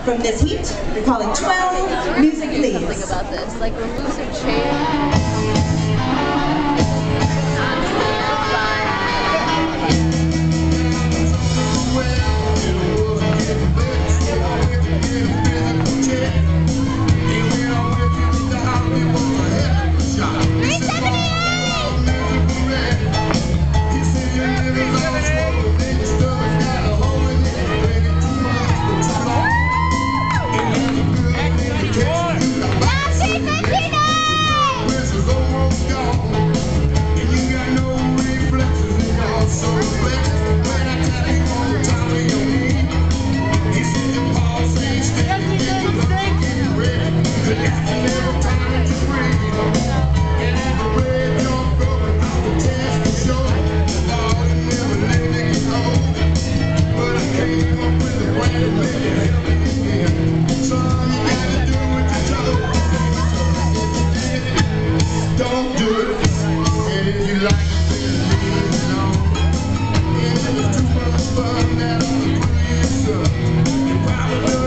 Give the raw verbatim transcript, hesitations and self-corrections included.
from this heat. We're calling twelve. Music, please. Something about this, like we're losing shape. Probably